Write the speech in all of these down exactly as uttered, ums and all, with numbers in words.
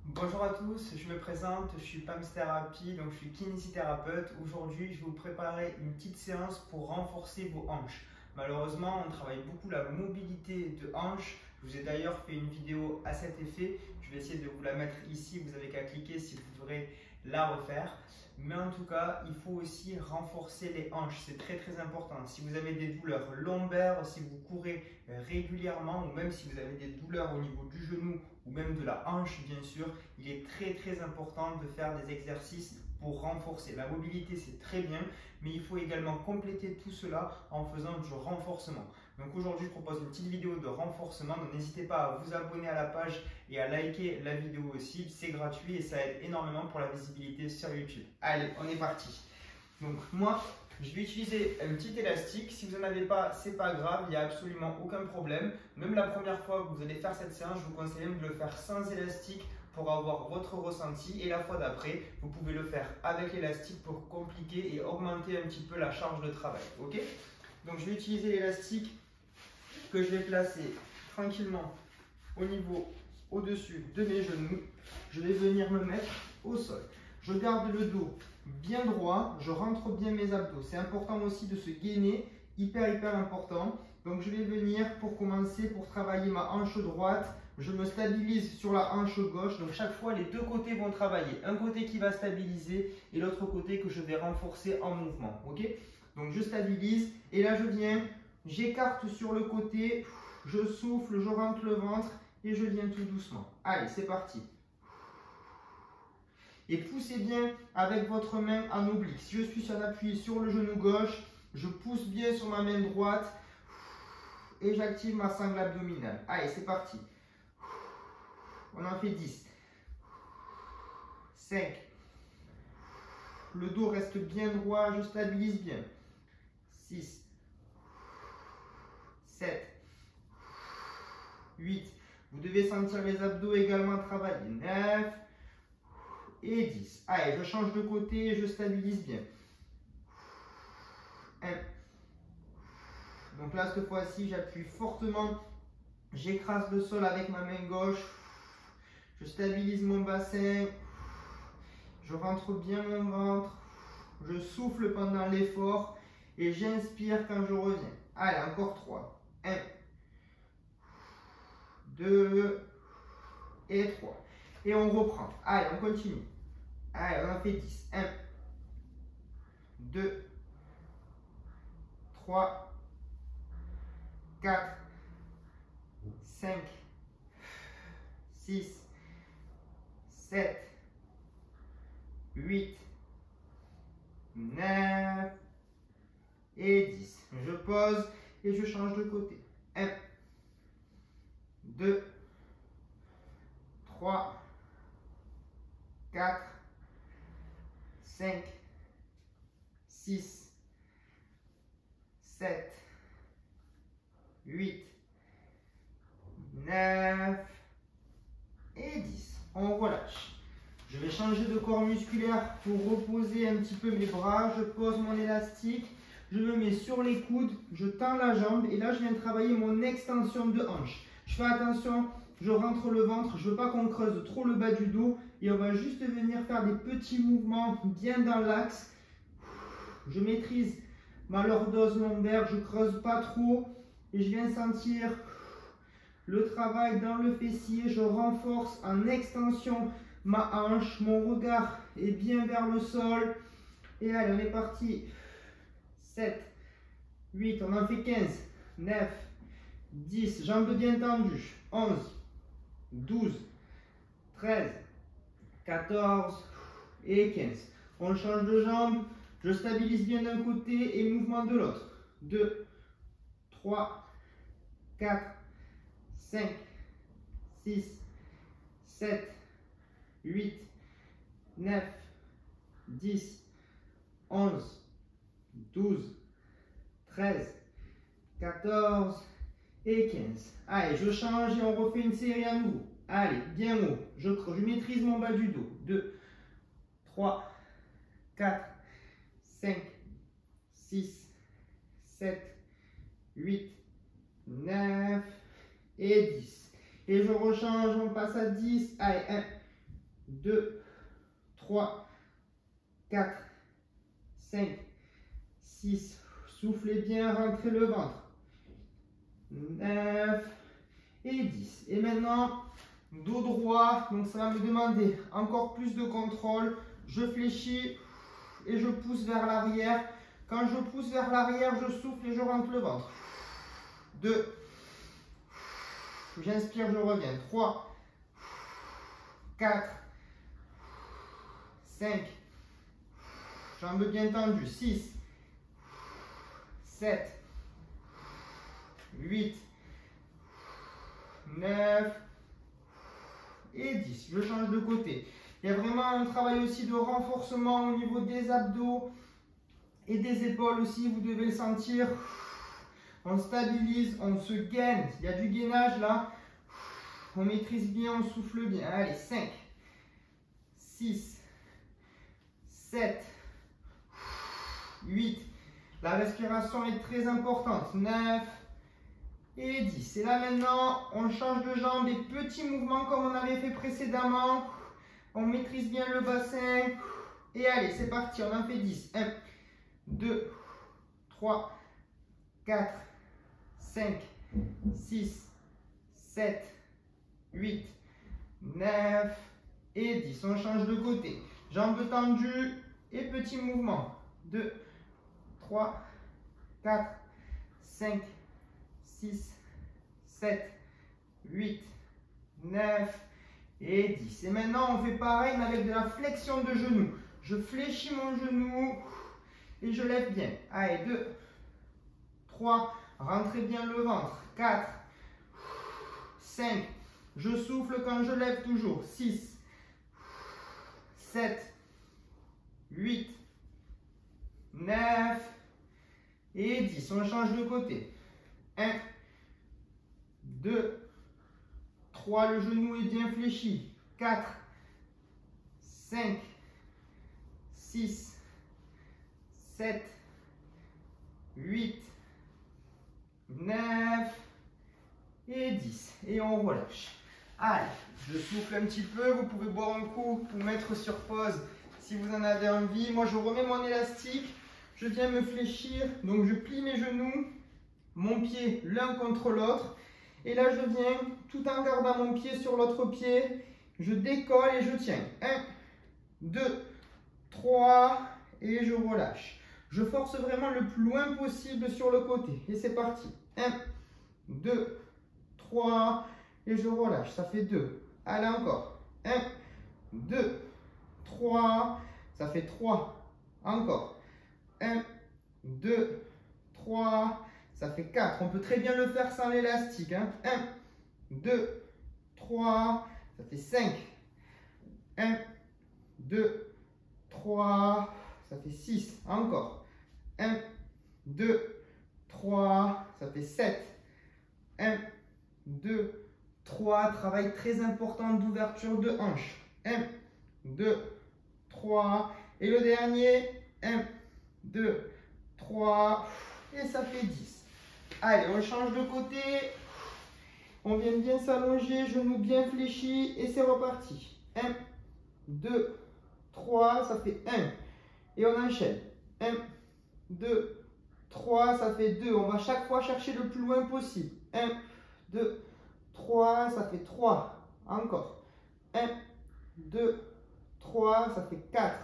Bonjour à tous, je me présente, je suis Pams Therapy, donc je suis kinésithérapeute. Aujourd'hui, je vais vous préparer une petite séance pour renforcer vos hanches. Malheureusement, on travaille beaucoup la mobilité de hanches. Je vous ai d'ailleurs fait une vidéo à cet effet. Je vais essayer de vous la mettre ici, vous n'avez qu'à cliquer si vous voudrez la refaire. Mais en tout cas, il faut aussi renforcer les hanches, c'est très très important. Si vous avez des douleurs lombaires, si vous courez régulièrement ou même si vous avez des douleurs au niveau du genou ou même de la hanche bien sûr, il est très très important de faire des exercices pour renforcer. La mobilité c'est très bien, mais il faut également compléter tout cela en faisant du renforcement. Donc aujourd'hui je propose une petite vidéo de renforcement, donc n'hésitez pas à vous abonner à la page et à liker la vidéo aussi, c'est gratuit et ça aide énormément pour la visibilité sur YouTube. Allez, on est parti. Donc moi, je vais utiliser un petit élastique. Si vous n'en avez pas, c'est pas grave, il n'y a absolument aucun problème. Même la première fois que vous allez faire cette séance, je vous conseille même de le faire sans élastique pour avoir votre ressenti. Et la fois d'après, vous pouvez le faire avec l'élastique pour compliquer et augmenter un petit peu la charge de travail. Ok? Donc je vais utiliser l'élastique que je vais placer tranquillement au niveau au-dessus de mes genoux. Je vais venir me mettre au sol. Je garde le dos bien droit, je rentre bien mes abdos. C'est important aussi de se gainer, hyper hyper important. Donc je vais venir pour commencer, pour travailler ma hanche droite, je me stabilise sur la hanche gauche. Donc chaque fois les deux côtés vont travailler. Un côté qui va stabiliser et l'autre côté que je vais renforcer en mouvement. Ok? Donc je stabilise et là je viens, j'écarte sur le côté, je souffle, je rentre le ventre et je viens tout doucement. Allez, c'est parti. Et poussez bien avec votre main en oblique. Si je suis appuyé sur le genou gauche, je pousse bien sur ma main droite et j'active ma sangle abdominale. Allez, c'est parti. On en fait dix. cinq. Le dos reste bien droit, je stabilise bien. six. sept. huit. Vous devez sentir les abdos également travailler. neuf. Et dix. Allez, je change de côté et je stabilise bien. un. Donc là, cette fois-ci, j'appuie fortement. J'écrase le sol avec ma main gauche. Je stabilise mon bassin. Je rentre bien mon ventre. Je souffle pendant l'effort. Et j'inspire quand je reviens. Allez, encore trois. un. deux. Et trois. Et on reprend. Allez, on continue. Allez, on en fait dix. un. deux. trois. quatre. cinq. six. sept. huit. neuf. Et dix. Je pose et je change de côté. un. deux. trois. quatre. cinq. six. sept. huit. neuf. Et dix. On relâche. Je vais changer de corps musculaire pour reposer un petit peu mes bras. Je pose mon élastique. Je me mets sur les coudes. Je tends la jambe. Et là, je viens travailler mon extension de hanche. Je fais attention. Je rentre le ventre. Je ne veux pas qu'on creuse trop le bas du dos. Et on va juste venir faire des petits mouvements bien dans l'axe. Je maîtrise ma lordose lombaire. Je ne creuse pas trop. Et je viens sentir le travail dans le fessier. Je renforce en extension ma hanche. Mon regard est bien vers le sol. Et allez, on est parti. sept, huit, on en fait quinze, neuf, dix, jambes bien tendues. onze, douze, treize, quatorze et quinze. On change de jambe. Je stabilise bien d'un côté et mouvement de l'autre. deux, trois, quatre, cinq, six, sept, huit, neuf, dix, onze, douze, treize, quatorze et quinze. Allez, je change et on refait une série à nouveau. Allez, bien haut. Je, je maîtrise mon bas du dos. deux, trois, quatre, cinq, six, sept, huit, neuf et dix. Et je rechange, on passe à dix. Allez, un, deux, trois, quatre, cinq, six. Soufflez bien, rentrez le ventre. neuf et dix. Et maintenant, dos droit. Donc ça va me demander encore plus de contrôle. Je fléchis et je pousse vers l'arrière. Quand je pousse vers l'arrière, je souffle et je rentre le ventre. deux. J'inspire, je reviens. trois, quatre, cinq. Jambes bien tendues. six, sept, huit, neuf et dix. Je change de côté. Il y a vraiment un travail aussi de renforcement au niveau des abdos et des épaules aussi. Vous devez le sentir. On stabilise, on se gaine. Il y a du gainage là. On maîtrise bien, on souffle bien. Allez, cinq, six, sept, huit. La respiration est très importante. neuf et dix. Et là maintenant, on change de jambe. Des petits mouvements comme on avait fait précédemment. On maîtrise bien le bassin. Et allez, c'est parti. On en fait dix. un, deux, trois, quatre, cinq, six, sept, huit, neuf et dix. On change de côté. Jambes tendues et petits mouvements. deux, trois, quatre, cinq, six, sept, huit, neuf et dix. Et maintenant, on fait pareil, mais avec de la flexion de genou. Je fléchis mon genou et je lève bien. Allez, deux, trois, rentrez bien le ventre. quatre, cinq, je souffle quand je lève toujours. six, sept, huit, neuf et dix. On change de côté. un, deux, trois, le genou est bien fléchi. quatre, cinq, six, sept, huit, neuf et dix. Et on relâche. Allez, je souffle un petit peu. Vous pouvez boire un coup ou mettre sur pause si vous en avez envie. Moi, je remets mon élastique. Je viens me fléchir. Donc, je plie mes genoux, mon pied l'un contre l'autre. Et là, je viens, tout en gardant mon pied sur l'autre pied, je décolle et je tiens. un, deux, trois et je relâche. Je force vraiment le plus loin possible sur le côté. Et c'est parti. un, deux, trois et je relâche. Ça fait deux. Allez, encore. un, deux, trois. Ça fait trois. Encore. un, deux, trois. Ça fait quatre. On peut très bien le faire sans l'élastique. Hein. un, deux, trois. Ça fait cinq. un, deux, trois. Ça fait six. Encore. un, deux, trois. Ça fait sept. un, deux, trois. Travail très important d'ouverture de hanche. un, deux, trois. Et le dernier. un, deux, trois. Et ça fait dix. Allez, on change de côté. On vient bien s'allonger, genoux bien fléchis. Et c'est reparti. un, deux, trois. Ça fait un. Et on enchaîne. un, deux, trois. Ça fait deux. On va chaque fois chercher le plus loin possible. un, deux, trois. Ça fait trois. Encore. un, deux, trois. Ça fait quatre.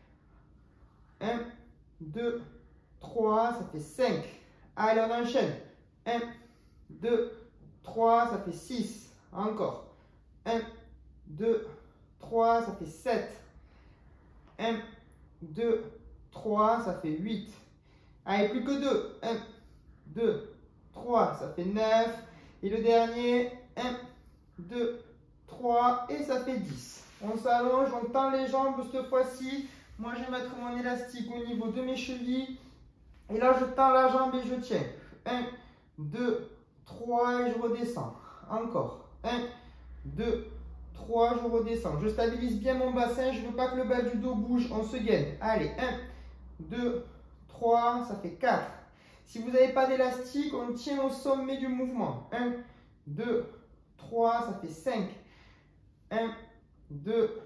un, deux, trois. Ça fait cinq. Allez, on enchaîne. un, deux, trois, ça fait six. Encore. un, deux, trois, ça fait sept. un, deux, trois, ça fait huit. Allez, plus que deux. un, deux, trois, ça fait neuf. Et le dernier, un, deux, trois, et ça fait dix. On s'allonge, on tend les jambes cette fois-ci. Moi, je vais mettre mon élastique au niveau de mes chevilles. Et là, je tends la jambe et je tiens. un, deux, trois et je redescends. Encore. un, deux, trois, je redescends. Je stabilise bien mon bassin. Je ne veux pas que le bas du dos bouge. On se gaine. Allez, un, deux, trois, ça fait quatre. Si vous n'avez pas d'élastique, on tient au sommet du mouvement. un, deux, trois, ça fait cinq. un, deux,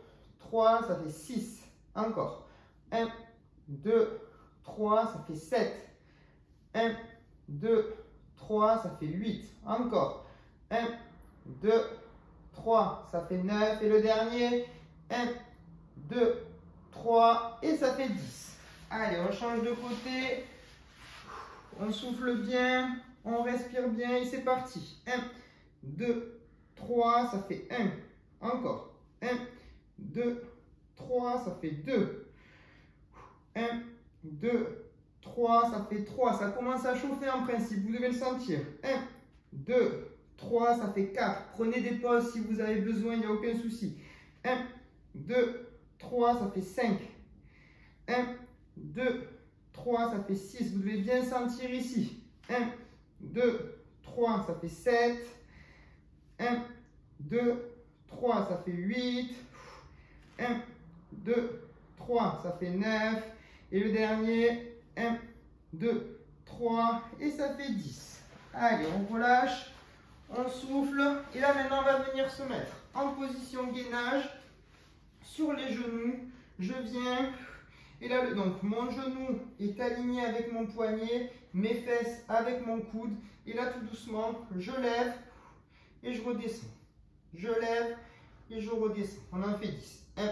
trois, ça fait six. Encore. un, deux, trois, ça fait sept. un, deux, trois, ça fait huit. Encore. un, deux, trois, ça fait neuf. Et le dernier, un, deux, trois, et ça fait dix. Allez, on change de côté. On souffle bien. On respire bien et c'est parti. un, deux, trois, ça fait un. Encore. un, deux, trois, ça fait deux. un, deux, trois, ça fait trois. Ça commence à chauffer en principe, vous devez le sentir. un, deux, trois, ça fait quatre. Prenez des pauses si vous avez besoin, il n'y a aucun souci. un, deux, trois, ça fait cinq. un, deux, trois, ça fait six. Vous devez bien sentir ici. un, deux, trois, ça fait sept. un, deux, trois, ça fait huit. un, deux, trois, ça fait neuf. Et le dernier, un, deux, trois, et ça fait dix. Allez, on relâche, on souffle. Et là, maintenant, on va venir se mettre en position gainage sur les genoux. Je viens. Et là, le, donc, mon genou est aligné avec mon poignet, mes fesses avec mon coude. Et là, tout doucement, je lève et je redescends. Je lève et je redescends. On en fait dix. un,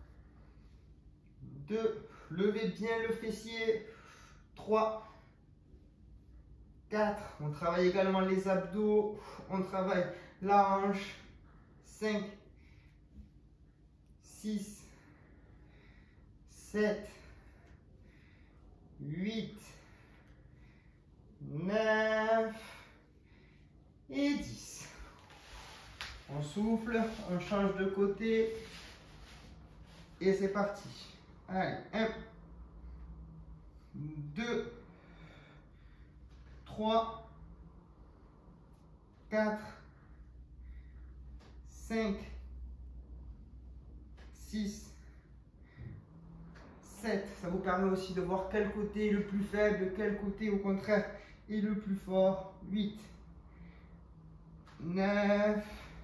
deux, levez bien le fessier. trois, quatre, on travaille également les abdos. On travaille la hanche. cinq, six, sept, huit, neuf et dix. On souffle, on change de côté et c'est parti. Allez, un, deux, trois, quatre, cinq, six, sept. Ça vous permet aussi de voir quel côté est le plus faible, quel côté au contraire est le plus fort. huit, neuf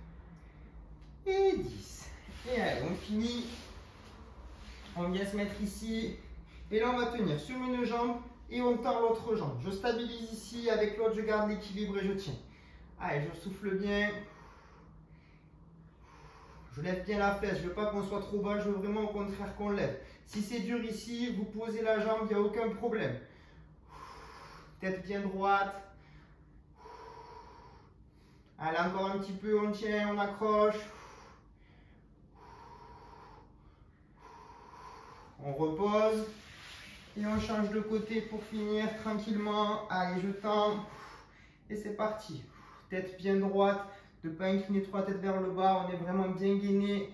et dix. Et allez, on finit. On vient se mettre ici. Et là, on va tenir sur une jambe et on tend l'autre jambe. Je stabilise ici. Avec l'autre, je garde l'équilibre et je tiens. Allez, je souffle bien. Je lève bien la fesse. Je ne veux pas qu'on soit trop bas. Je veux vraiment au contraire qu'on lève. Si c'est dur ici, vous posez la jambe, il n'y a aucun problème. Tête bien droite. Allez, encore un petit peu. On tient, on accroche. On repose et on change de côté pour finir tranquillement. Allez, je tends et c'est parti. Tête bien droite, ne pas incliner trop la tête vers le bas. On est vraiment bien gainé.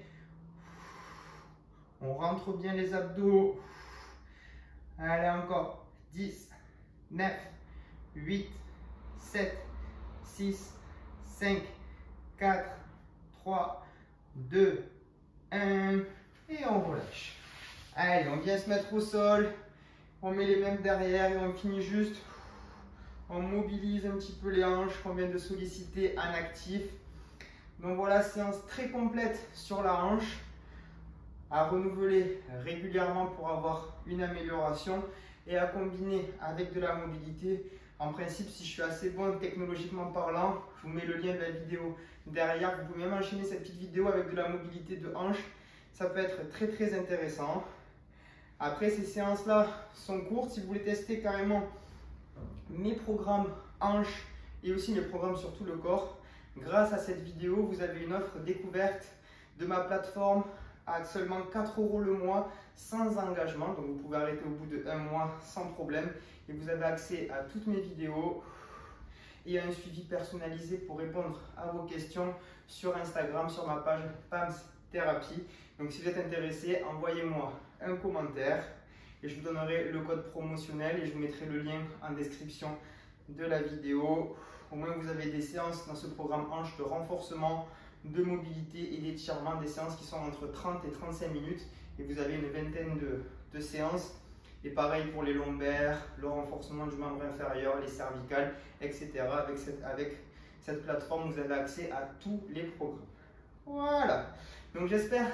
On rentre bien les abdos. Allez, encore. dix, neuf, huit, sept, six, cinq, quatre, trois, deux, un et on relâche. Allez, on vient se mettre au sol, on met les mains derrière et on finit juste, on mobilise un petit peu les hanches qu'on vient de solliciter en actif. Donc voilà, séance très complète sur la hanche, à renouveler régulièrement pour avoir une amélioration et à combiner avec de la mobilité. En principe, si je suis assez bon technologiquement parlant, je vous mets le lien de la vidéo derrière. Vous pouvez même enchaîner cette petite vidéo avec de la mobilité de hanche. Ça peut être très très intéressant. Après, ces séances-là sont courtes. Si vous voulez tester carrément mes programmes hanches et aussi mes programmes sur tout le corps, grâce à cette vidéo, vous avez une offre découverte de ma plateforme à seulement quatre euros le mois sans engagement. Donc vous pouvez arrêter au bout de un mois sans problème. Et vous avez accès à toutes mes vidéos et à un suivi personnalisé pour répondre à vos questions sur Instagram, sur ma page Pams Thérapie. Donc si vous êtes intéressé, envoyez-moi un commentaire et je vous donnerai le code promotionnel et je vous mettrai le lien en description de la vidéo. Au moins vous avez des séances dans ce programme hanche de renforcement, de mobilité et d'étirement, des séances qui sont entre trente et trente-cinq minutes et vous avez une vingtaine de, de séances. Et pareil pour les lombaires, le renforcement du membre inférieur, les cervicales, et cetera. Avec cette, avec cette plateforme, vous avez accès à tous les programmes. Voilà. Donc j'espère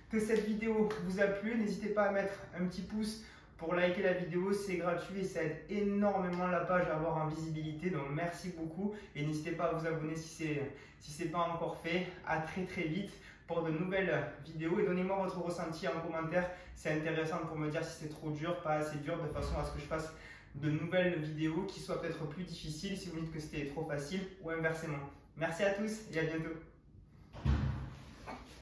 que cette vidéo vous a plu. N'hésitez pas à mettre un petit pouce pour liker la vidéo, c'est gratuit et ça aide énormément la page à avoir en visibilité. Donc merci beaucoup et n'hésitez pas à vous abonner si c'est si c'est pas encore fait. À très très vite pour de nouvelles vidéos et donnez-moi votre ressenti en commentaire. C'est intéressant pour me dire si c'est trop dur, pas assez dur, de façon à ce que je fasse de nouvelles vidéos qui soient peut-être plus difficiles si vous me dites que c'était trop facile ou inversement. Merci à tous et à bientôt.